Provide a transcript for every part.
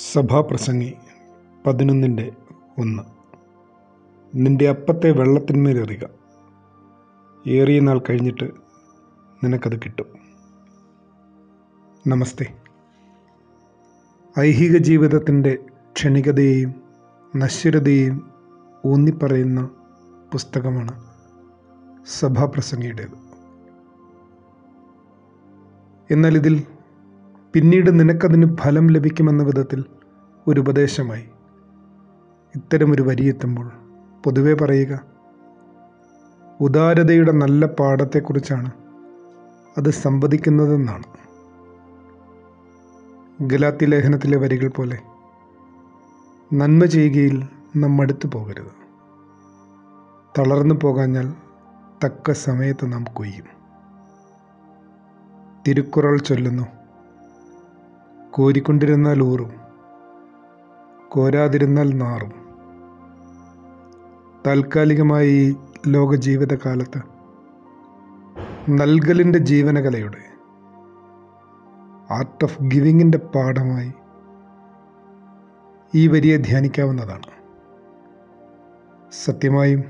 സഭാപ്രസംഗി 11:1. നിന്റെ അപ്പത്തെ വെള്ളത്തിന്മേലെറിയുക, ഏറിയ നാൾ കഴിഞ്ഞിട്ട് നിനക്കത് കിട്ടും. നമസ്തേ. ഐഹിക ജീവിതത്തിൻ്റെ ക്ഷണികതയെയും നശ്വരതയെയും ഊന്നിപ്പറയുന്ന പുസ്തകമാണ് സഭാപ്രസംഗിയുടേത്. എന്നാൽ ഇതിൽ പിന്നീട് നിനക്കതിന് ഫലം ലഭിക്കുമെന്ന വിധത്തിൽ ഒരു ഉപദേശമായി ഇത്തരമൊരു വരിയെത്തുമ്പോൾ പൊതുവെ പറയുക, ഉദാരതയുടെ നല്ല പാഠത്തെക്കുറിച്ചാണ് അത് സംവദിക്കുന്നതെന്നാണ്. ഗലാത്യ ലേഖനത്തിലെ വരികൾ പോലെ നന്മ ചെയ്യുകയിൽ നാം മടുത്തു പോകരുത്. തളർന്നു പോകാഞ്ഞാൽ തക്ക സമയത്ത് നാം കൊയ്യും. തിരുക്കുറൾ ചൊല്ലുന്നു, കോരിക്കൊണ്ടിരുന്നാൽ ഊറും, കോരാതിരുന്നാൽ നാറും. താൽക്കാലികമായി ഈ ലോക ജീവിതകാലത്ത് നൽകലിൻ്റെ ജീവനകലയുടെ ആർട്ട് ഓഫ് ഗിവിങ്ങിൻ്റെ പാഠമായി ഈ വരിയെ ധ്യാനിക്കാവുന്നതാണ്. സത്യമായും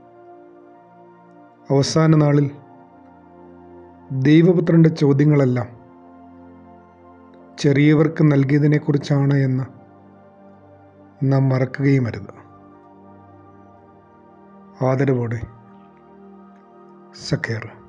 അവസാന നാളിൽ ദൈവപുത്രൻ്റെ ചോദ്യങ്ങളെല്ലാം ചെറിയവർക്ക് നൽകിയതിനെക്കുറിച്ചാണ് എന്ന് നാം മറക്കുകയുമരുത്. ആദരവോടെ സഖേർ.